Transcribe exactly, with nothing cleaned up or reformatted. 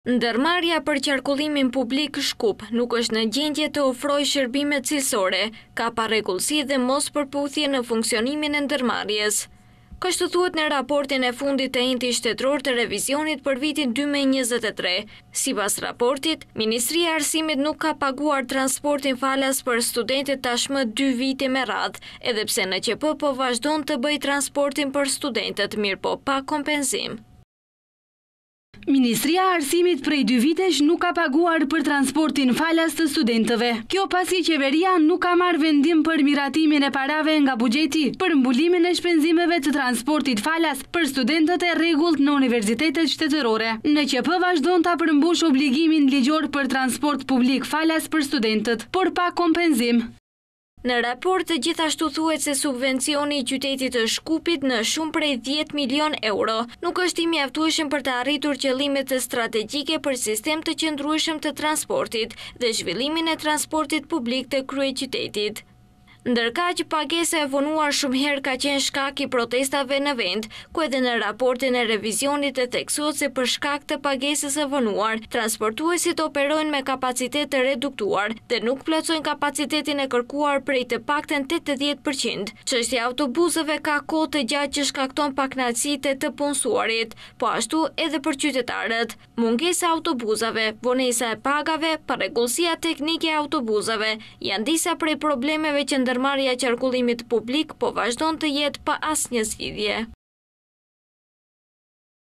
Ndërmarrja për qarkullimin publik shkup nuk është në gjendje të ofrojë shërbime cilësore, ka parregullsi dhe mos përputhje në funksionimin e ndërmarrjes. Kështu thuhet në raportin e fundit të enti shtetëror të revizionit për vitin dy mijë e njëzet e tre. Sipas raportit, Ministria e Arsimit nuk ka paguar transportin falas për studentët tashmë dy vite me radhë, edhe pse N Q P po vazhdon të bëjë transportin për studentët, mirë po pa kompenzim. Ministria e Arsimit prej dy vitesh nuk ka paguar për transportin falas të studentëve. Kjo pasi qeveria nuk ka marrë vendim për miratimin e parave nga buxheti për mbulimin e shpenzimeve të transportit falas për studentët e rregullt në universitetet shtetërore. N Q P vazhdon ta përmbush obligimin ligjor për transport publik falas për studentët, por pa kompenzim. Në raport të gjithashtu thuhet se subvencioni i qytetit të Shkupit në shumë prej dhjetë milion euro nuk është i mjaftueshëm për të arritur qëllimet strategjike për sistem të qëndrueshëm të transportit dhe zhvillimin e transportit publik të kryeqytetit. Ndërkaq, pagesa e vonuar shumë herë ka qenë shkak i protestave në vend, ku edhe në raportin e revizionit e theksohet se për shkak të pagesës së vonuar, transportuesit operojnë me kapacitet të reduktuar dhe nuk plotësojnë kapacitetin e kërkuar prej të paktën tetëdhjetë përqind. Çështja e autobusëve ka kohë të gjatë që shkakton pakënaqësitë të punësuarit, po ashtu edhe për qytetarët. Mungesa e autobusave, vonesa e pagave, parregullsia teknike e autobusave janë disa prej problemeve që ndërmarrja e qarkullimit publik po vazhdon të jetë pa asnjë zgjidhje.